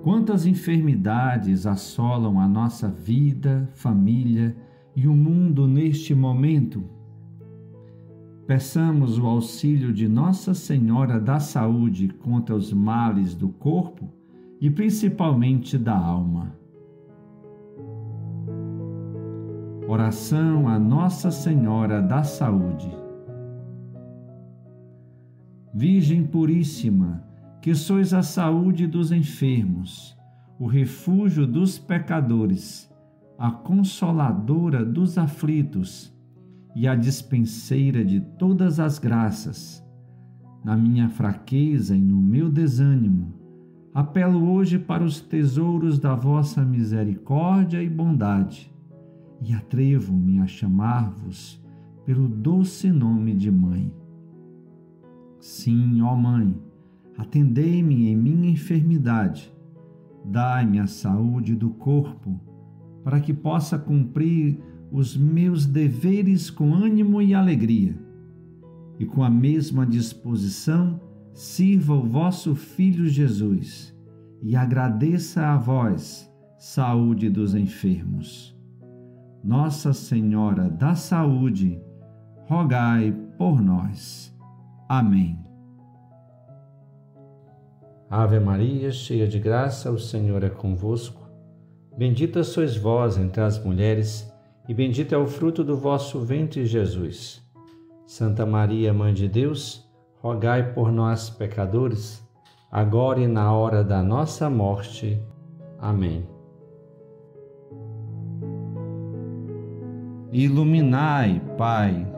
Quantas enfermidades assolam a nossa vida, família e o mundo neste momento? Peçamos o auxílio de Nossa Senhora da Saúde contra os males do corpo e principalmente da alma. Oração a Nossa Senhora da Saúde. Virgem Puríssima, que sois a saúde dos enfermos, o refúgio dos pecadores, a consoladora dos aflitos e a dispenseira de todas as graças. Na minha fraqueza e no meu desânimo, apelo hoje para os tesouros da vossa misericórdia e bondade, e atrevo-me a chamar-vos pelo doce nome de Mãe. Sim, ó Mãe, atendei-me em minha enfermidade, dai-me a saúde do corpo, para que possa cumprir os meus deveres com ânimo e alegria, e com a mesma disposição sirva o vosso Filho Jesus, e agradeça a vós, saúde dos enfermos. Nossa Senhora da Saúde, rogai por nós. Amém. Ave Maria, cheia de graça, o Senhor é convosco. Bendita sois vós entre as mulheres, e bendito é o fruto do vosso ventre, Jesus. Santa Maria, Mãe de Deus, rogai por nós, pecadores, agora e na hora da nossa morte. Amém. Iluminai, Pai,